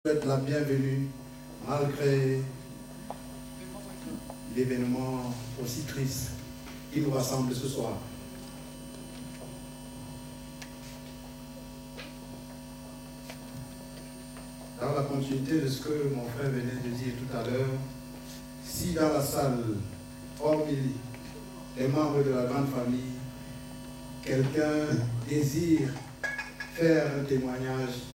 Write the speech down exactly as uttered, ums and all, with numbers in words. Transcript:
souhaite la bienvenue malgré l'événement aussi triste qui nous rassemble ce soir. Dans la continuité de ce que mon frère venait de dire tout à l'heure, si dans la salle, hormis les membres de la grande famille, quelqu'un désire faire un témoignage